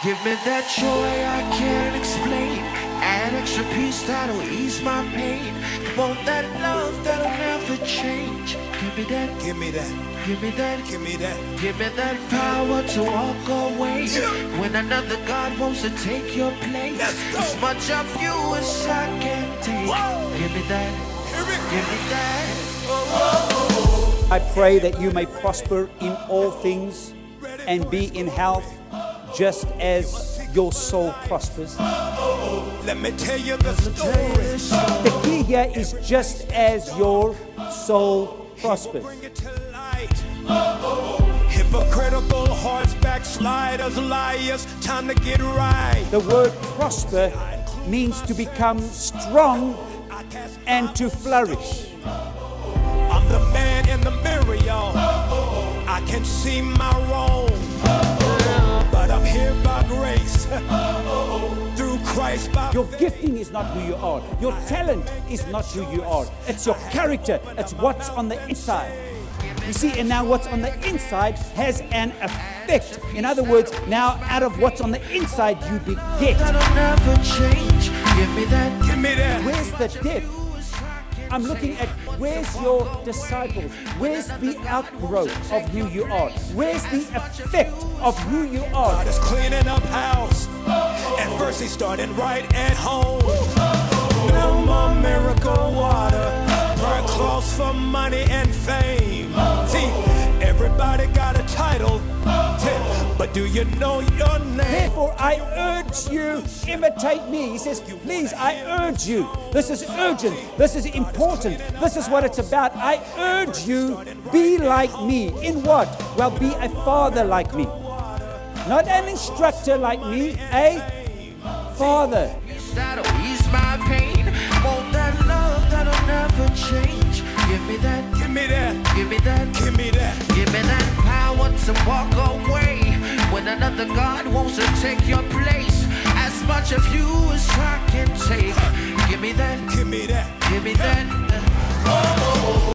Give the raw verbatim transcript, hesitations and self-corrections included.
Give me that joy I can't explain, an extra peace that'll ease my pain. Want that love that'll never change. Give me that, Give me that, give me that, give me that. give me that power to walk away when another God wants to take your place. Let's go. As much of you as I can take. Whoa. Give me that, Here we give me that. I pray that you may prosper in all things and be in health just as your soul prospers. Let me tell you the story. The key here is just as your soul prospers. Bring it to light. Hypocritical hearts, backsliders, liars. Time to get right. The word prosper means to become strong and to flourish. I'm the man in the mirror, y'all. I can see my wrong, but I'm here by grace through Christ. By Your gifting is not who you are. Your talent is not who you are. It's your character. It's what's on the inside. You see, and now what's on the inside has an effect. In other words, now out of what's on the inside, you beget. That'll never change. Give me that, Give me that. Where's the depth? I'm looking at where's your disciples? Where's the outgrowth of who you are? Where's the effect of who you are? God is cleaning up house, and first He started right at home. No more miracle water, burn clothes for money and fame. See, everybody got a title, but do you know your name? Therefore, I urge you, imitate me. He says, please, I urge you. This is urgent. This is important. This is what it's about. I urge you, be like me. In what? Well, be a father like me. Not an instructor like me, a father. that'll ease my pain. Want that love that'll never change. Give me that, Give me that, give me that, give me that. give me that power to walk away when another God wants to take your place. As much of you as I can take. Give me that, Give me that. give me that.